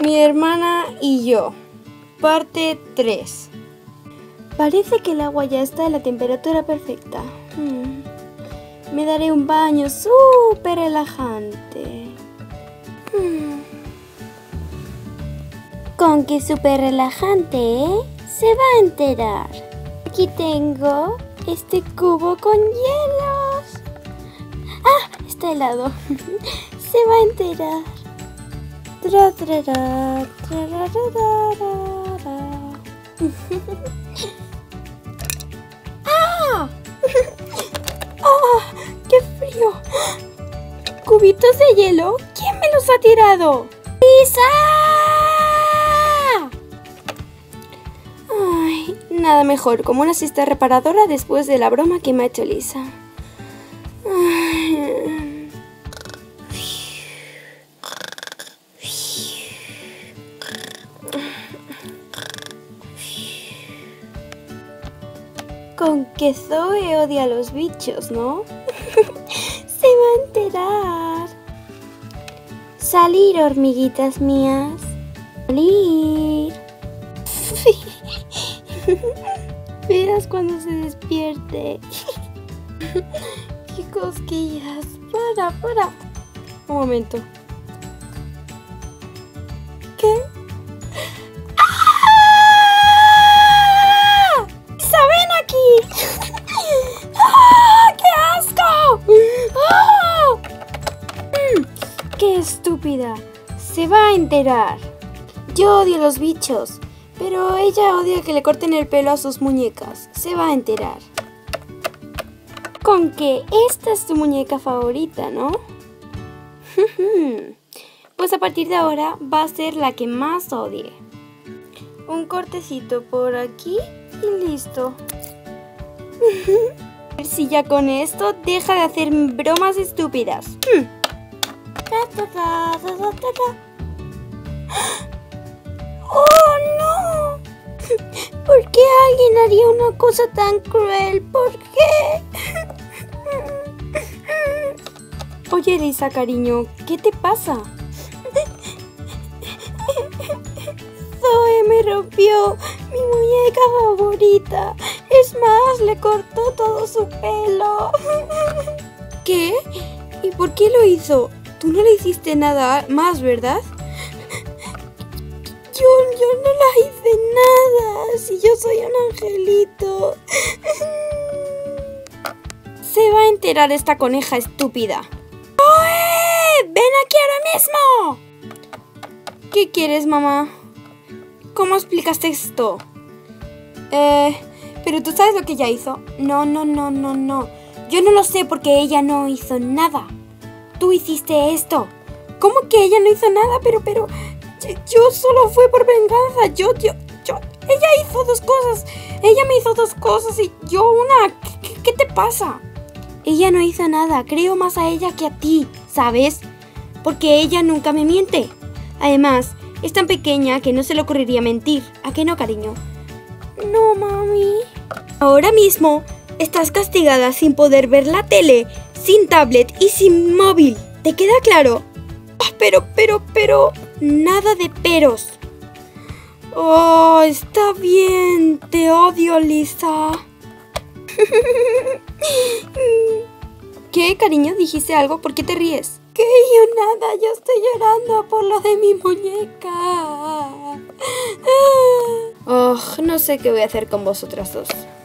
Mi hermana y yo. Parte 3. Parece que el agua ya está a la temperatura perfecta. Me daré un baño súper relajante. Con que súper relajante, ¿eh? Se va a enterar. Aquí tengo este cubo con hielos. ¡Ah! Está helado. Se va a enterar. ¡Ah! ¡Ah! ¡Qué frío! ¿Cubitos de hielo? ¿Quién me los ha tirado? ¡Lisa! Ay, nada mejor como una siesta reparadora después de la broma que me ha hecho Lisa. Con que Zoe odia a los bichos, ¿no? Se va a enterar. Salir, hormiguitas mías. Salir. Verás cuando se despierte. ¡Qué cosquillas! Para. Un momento. ¿Qué? ¡Ah! ¡Qué asco! ¡Ah! ¡Qué estúpida! Se va a enterar. Yo odio los bichos, pero ella odia que le corten el pelo a sus muñecas. Se va a enterar. Con que esta es tu muñeca favorita, ¿no? Pues a partir de ahora va a ser la que más odie. Un cortecito por aquí y listo. A ver si ya con esto deja de hacer bromas estúpidas. ¡Oh, no! ¿Por qué alguien haría una cosa tan cruel? ¿Por qué? Oye, Lisa, cariño, ¿qué te pasa? Zoe me rompió mi muñeca favorita. Es más, le cortó todo su pelo. ¿Qué? ¿Y por qué lo hizo? Tú no le hiciste nada más, ¿verdad? Yo no la hice nada. Si yo soy un angelito. Se va a enterar esta coneja estúpida. ¡Oe! ¡Ven aquí ahora mismo! ¿Qué quieres, mamá? ¿Cómo explicaste esto? Pero tú sabes lo que ella hizo. No. Yo no lo sé porque ella no hizo nada. Tú hiciste esto. ¿Cómo que ella no hizo nada? Pero yo solo fue por venganza. Ella hizo dos cosas. Ella me hizo dos cosas y yo una. ¿Qué te pasa? Ella no hizo nada. Creo más a ella que a ti, ¿sabes? Porque ella nunca me miente. Además, es tan pequeña que no se le ocurriría mentir. ¿A qué no, cariño? No, mami. Ahora mismo estás castigada sin poder ver la tele, sin tablet y sin móvil. ¿Te queda claro? Pero... Nada de peros. Oh, está bien. Te odio, Lisa. ¿Qué, cariño? ¿Dijiste algo? ¿Por qué te ríes? Que yo nada, yo estoy llorando por lo de mi muñeca. No sé qué voy a hacer con vosotras dos.